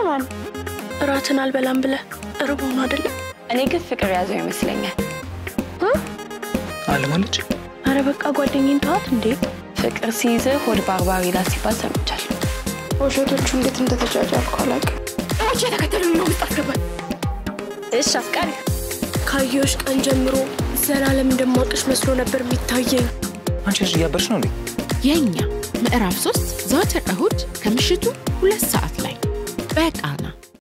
ማን ራትን አልበላም ብለ እርቦ ነው አይደል እኔ ግን ፍቅር ያዘው ይመስለኛል አለማለች አረ በቃ ጓደኛዬን ተዋት እንዴ ፍቅር ሲይዝ ሆድ ባርባሪ ላሲባል ሰምቻለሁ ወሸቶቹ እንዴት እንደተጃጃልኩ አላውቅም አቻ ተከተሉኝ ነው መስጣፍከባል እሺ አፍቃሪ ካየሽ ቀን ጀምሮ ዘላለም እንደማውቅሽ መስሎ ነበር የሚታየኝ አንቺ ያበርሽ ነው እንዴ የኛ ምዕራፍ 3 ዘወትር እሁድ ከምሽቱ 2 ሰዓት ላይ በቃና